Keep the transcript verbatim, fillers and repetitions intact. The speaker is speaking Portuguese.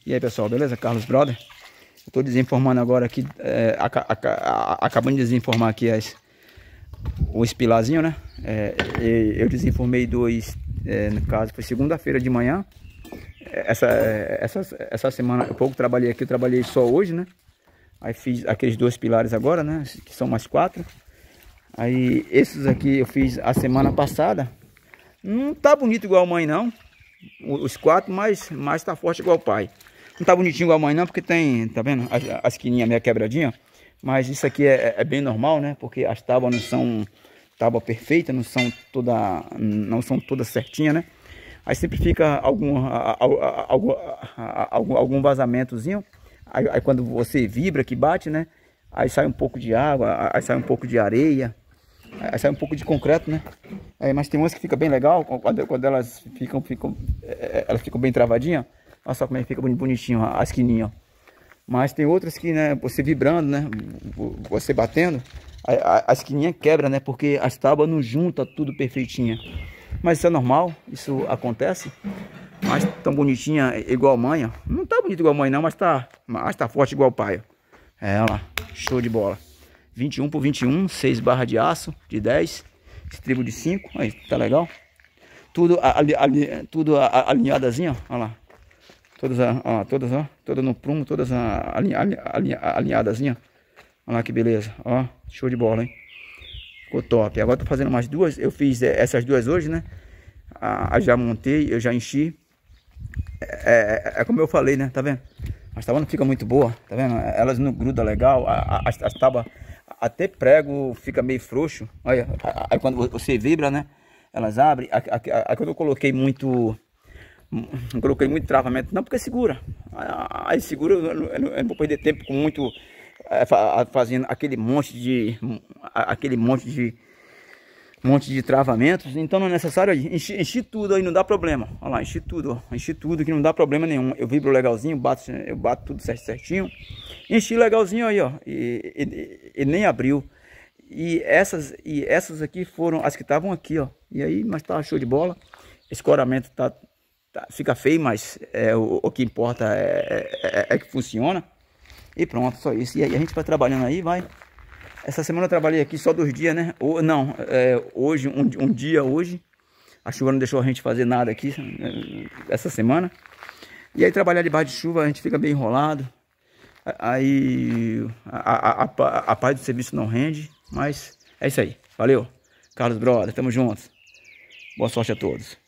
E aí, pessoal, beleza? Carlos Brother. Eu tô desinformando agora aqui, é, a, a, a, acabando de desinformar aqui as, os pilarzinhos, né? É, eu desinformei dois, é, no caso, foi segunda-feira de manhã. Essa, essa, essa semana, eu pouco trabalhei aqui, eu trabalhei só hoje, né? Aí fiz aqueles dois pilares agora, né? Que são mais quatro. Aí esses aqui eu fiz a semana passada. Não tá bonito igual a mãe, não. Os quatro, mas, mas tá forte igual o pai. Não tá bonitinho igual a mãe, não, porque tem, tá vendo? As, as quininhas meio quebradinha. Mas isso aqui é, é bem normal, né? Porque as tábuas não são tábua perfeita, não são toda, não são todas certinhas, né? Aí sempre fica algum, algum, algum, algum vazamentozinho. Aí, aí quando você vibra, que bate, né? Aí sai um pouco de água, aí sai um pouco de areia, aí sai um pouco de concreto, né? Aí, mas tem umas que fica bem legal, quando, quando elas ficam, ficam, elas ficam bem travadinhas. Olha só como é que fica bonitinho a esquininha, ó. Mas tem outras que, né, você vibrando, né, você batendo, a, a, a esquininha quebra, né, porque as tábuas não juntam tudo perfeitinha. Mas isso é normal, isso acontece. Mas tão bonitinha igual a mãe, ó. Não tá bonito igual a mãe não, mas tá, mas tá forte igual o pai, ó. É, olha lá, show de bola. vinte e um por vinte e um, seis barras de aço, de dez, estribo de cinco, aí, tá legal. Tudo, ali, ali, tudo alinhadazinho, ó, olha lá. Todas, ó, todas, ó, todas no prumo, todas alinha, alinha, alinhadazinha. Olha lá que beleza, ó, show de bola, hein. Ficou top. Agora tô fazendo mais duas, eu fiz essas duas hoje, né. Ah, já montei, eu já enchi. É, é, é como eu falei, né, tá vendo? As tábuas não ficam muito boa, tá vendo? Elas não grudam legal, as, as tábuas, até prego fica meio frouxo. Olha, aí quando você vibra, né, elas abrem. Aí quando eu coloquei muito... Não coloquei muito travamento, não, porque segura. Aí segura, eu não, eu não vou perder tempo com muito é, fazendo aquele monte de aquele monte de monte de travamentos. Então não é necessário encher, encher tudo aí, não dá problema. Olha lá, enchi tudo, ó. Enchi tudo que não dá problema nenhum. Eu vibro legalzinho, bato, eu bato tudo certinho. Enchi legalzinho aí, ó, e, e, e nem abriu. E essas e essas aqui foram as que estavam aqui, ó. E aí, mas tá show de bola. Escoramento tá Tá, fica feio, mas é, o, o que importa é, é, é que funciona. E pronto, só isso. E aí a gente vai trabalhando aí, vai. Essa semana eu trabalhei aqui só dois dias, né? Ou, não, é, hoje, um, um dia hoje. A chuva não deixou a gente fazer nada aqui essa semana. E aí trabalhar debaixo de chuva a gente fica bem enrolado. Aí a, a, a, a paz do serviço não rende. Mas é isso aí. Valeu. Carlos Brother, tamo juntos. Boa sorte a todos.